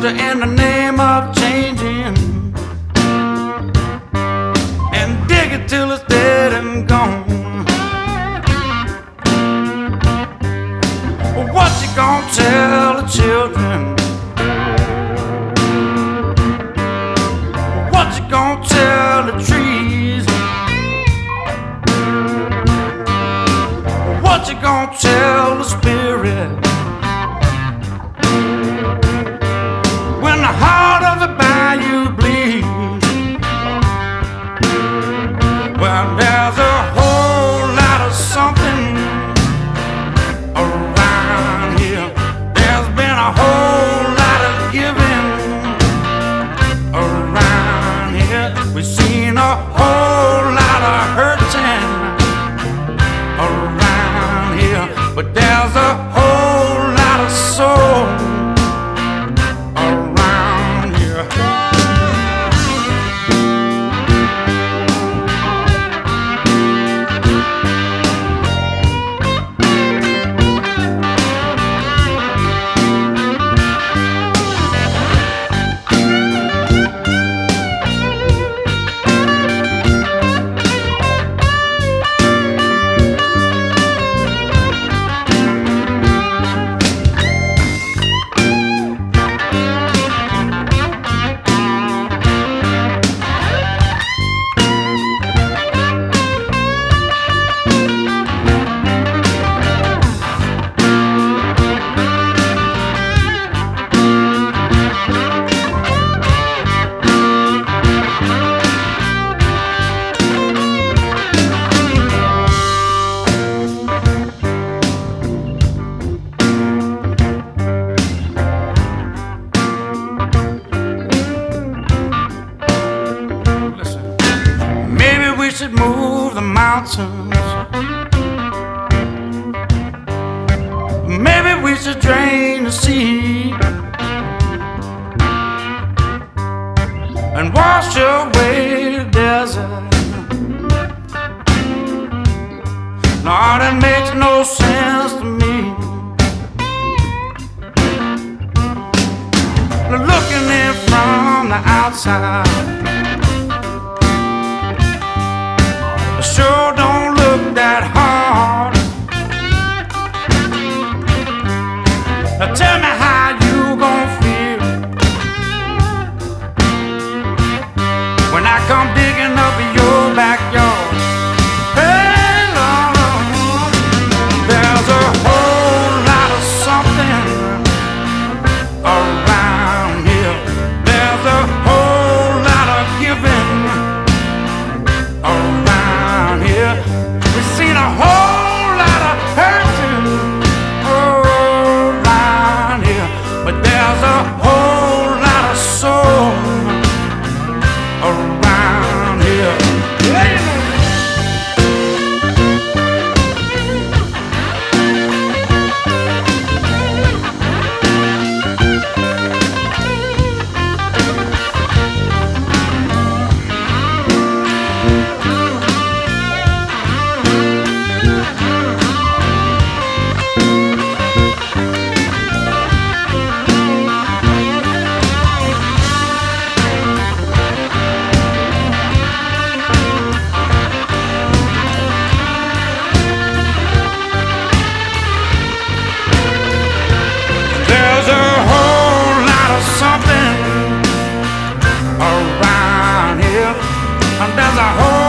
culture in the name of changing, and dig it till it's dead and gone. What you gonna tell the children? What you gonna tell the trees? What you gonna tell the spirit when the heart of the bayou bleeds? Well, there's a whole lot of something around here. There's been a whole lot of giving around here. We've seen a whole lot of hurting around here, but there's a whole lot of soul around here. We should move the mountains. Maybe we should drain the sea and wash away the desert. No, that makes no sense to me. Looking in from the outside, sure don't look that hard. Now tell me how you gon' feel when I come digging up your backyard. Hey, Lord, there's a whole lot of something around here. There's a whole lot of giving around here. We've seen a whole lot of hurting around here, but there's a whole lot of soul around here. Something around here, and there's a whole